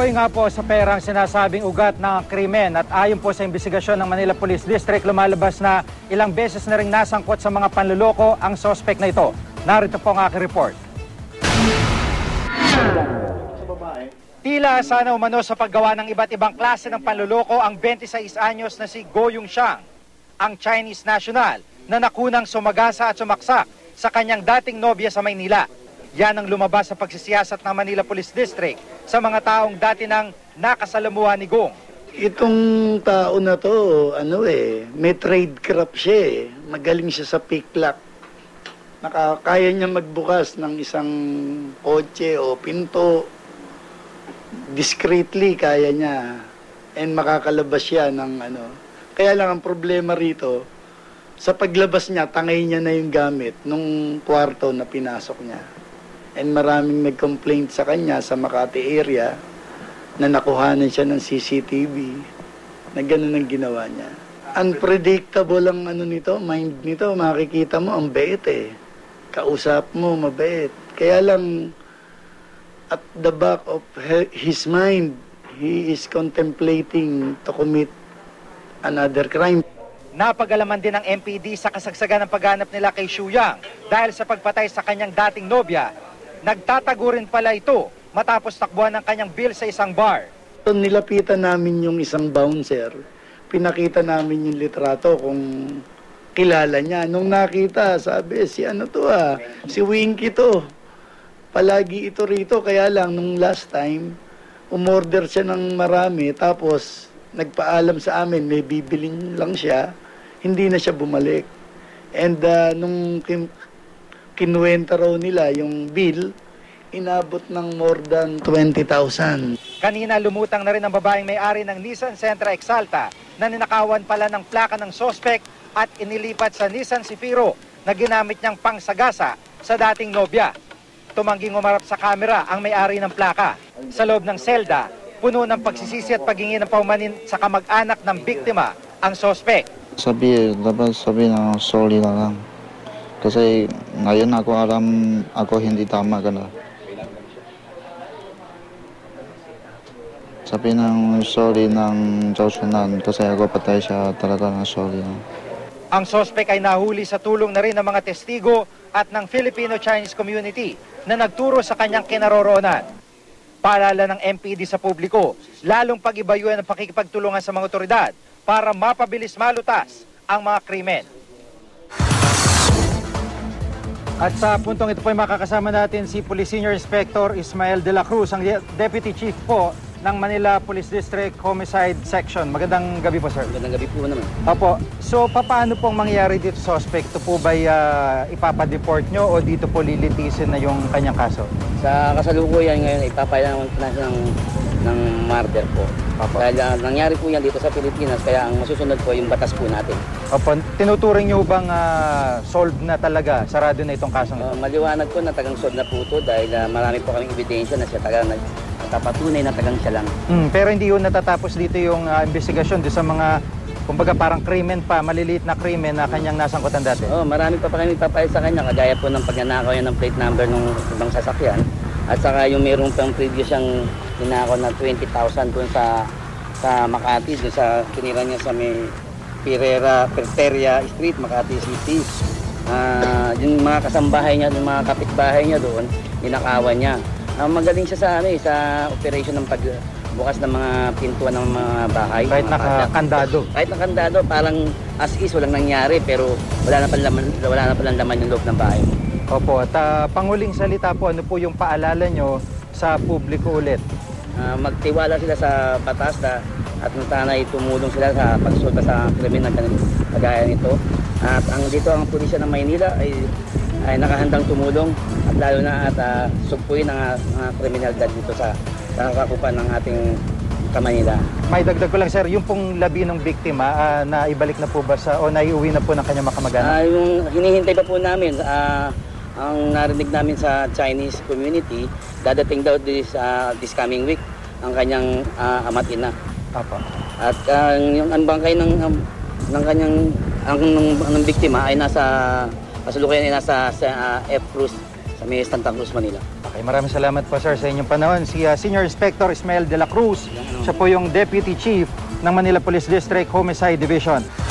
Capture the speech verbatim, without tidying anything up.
Tuloy nga po sa perang sinasabing ugat ng krimen at ayon po sa investigasyon ng Manila Police District, lumalabas na ilang beses na ring nasangkot sa mga panluloko ang suspect na ito. Narito po ang aking report. Tila sana umano sa paggawa ng iba't ibang klase ng panluloko ang twenty-sais anyos na si Go Yongxiang, ang Chinese national na nakunang sumagasa at sumaksak sa kanyang dating nobya sa Maynila. Yan ang lumabas sa pagsisiyasat ng Manila Police District sa mga taong dati nang nakasalamuha ni Gong. Itong tao na to, ano eh, may trade craft siya eh. Magaling siya sa pick lock. Nakakaya niya magbukas ng isang kotse o pinto. Discreetly kaya niya. And makakalabas siya ng ano. Kaya lang ang problema rito, sa paglabas niya, tangay niya na yung gamit nung kwarto na pinasok niya. And maraming nag-complaint sa kanya sa Makati area na nakuhanan siya ng C C T V na gano'n ang ginawa niya. Unpredictable ang ano nito, mind nito, makikita mo ang bait eh. Kausap mo, mabait. Kaya lang, at the back of his mind, he is contemplating to commit another crime. Napag-alaman din ng M P D sa kasagsagan ng paghanap nila kay Xu Yang dahil sa pagpatay sa kanyang dating nobya. Nagtatago rin pala ito matapos takbuhan ng kanyang bill sa isang bar. Nilapitan namin yung isang bouncer. Pinakita namin yung litrato kung kilala niya. Nung nakita, sabi, si ano to ah, si Winky to. Palagi ito rito, kaya lang nung last time, umorder siya ng marami, tapos nagpaalam sa amin, may bibilin lang siya, hindi na siya bumalik. And uh, nung kin kinuwenta raw nila yung bill, inabot ng more than twenty thousand. Kanina lumutang na rin ang babaeng may-ari ng Nissan Sentra Exalta na ninakawan pala ng plaka ng suspect at inilipat sa Nissan Cifiro na ginamit niyang pangsagasa sa dating nobya. Tumangging umarap sa kamera ang may-ari ng plaka. Sa loob ng selda, puno ng pagsisisi at paghingi ng paumanin sa kamag-anak ng biktima ang suspect. Sabi, dapat sabi na sorry na lang. Kasi ngayon ako alam ako hindi tama ka na. Sabi ng sorry ng Josunan kasi ako patay siya talaga ng sorry. Ang suspect ay nahuli sa tulong na rin ng mga testigo at ng Filipino-Chinese community na nagturo sa kanyang kinaroroonan. Paalala ng M P D sa publiko, lalong pag-ibayuan ang pakikipagtulungan sa mga otoridad para mapabilis malutas ang mga krimen. At sa puntong ito po ay makakasama natin si Police Senior Inspector Ismael de la Cruz, ang Deputy Chief po ng Manila Police District Homicide Section. Magandang gabi po, sir. Magandang gabi po naman. Opo. So, paano pong mangyayari dito suspect? Ito po ba'y uh, ipapadeport nyo o dito po lilitisin na yung kanyang kaso? Sa kasalukuyan ngayon, ipapaya naman na ng, ng murder po. Opo. Dahil uh, nangyari po yan dito sa Pilipinas, kaya ang masusunod po yung batas po natin. Opo. Tinuturing nyo bang uh, solved na talaga, sarado na itong kasong ito? Uh, maliwanag po na tagang solved na po ito dahil uh, marami po kaming ebidensya na siya tagang nagpapatunay na tagang siya lang. Hmm, pero hindi yun natatapos dito yung uh, investigasyon doon sa mga, kumbaga parang krimen pa, maliliit na krimen na kanyang nasangkutan dati? Oo, oh, marami pa pa kami papayag sa kanya, kagaya po ng pagnanakaw yan ng plate number ng ibang sasakyan. At saka yung mayroong pang previous siyang ninakaw na twenty thousand doon sa sa Makati, doon sa tinira niya sa may Pirera, Perteria Street, Makati City. Uh, yung mga kasambahay niya, yung mga kapitbahay niya doon, ninakawan niya. Uh, magaling siya sa ano eh, sa operation ng pagbukas ng mga pintuan ng mga bahay. Kahit nakakandado. Kahit nakakandado, parang as is, walang nangyari, pero wala na palang laman, wala na palang laman yung loob ng bahay. Opo, at uh, panguling salita po, ano po yung paalala nyo sa publiko ulit? Uh, magtiwala sila sa batas na, at sana tumulong sila sa pagsulta sa krimen na kagaya nito. At ang dito ang pulisya ng Maynila ay, ay nakahandang tumulong at lalo na at uh, sugpuin ang mga kriminalidad dito sa nakakupan ng ating Manila. May dagdag ko lang, sir, yung pong labi ng biktima, uh, na ibalik na po ba sa, o naiuwi na po ng kanyang makamag-anak? Uh, yung hinihintay pa po namin, uh, ang narinig namin sa Chinese community, dadating daw this, uh, this coming week ang kanyang uh, ama't ina. Papa. At uh, yung ang bangkay ng, um, ng kanyang ang ng, ng biktima ay nasa kasalukuyan ay nasa sa uh, F Cruz sa may Santa Cruz, Manila. Okay, maraming salamat po sir sa inyong panahon. Si uh, Senior Inspector Ismael de la Cruz, siya po yung Deputy Chief ng Manila Police District Homicide Division.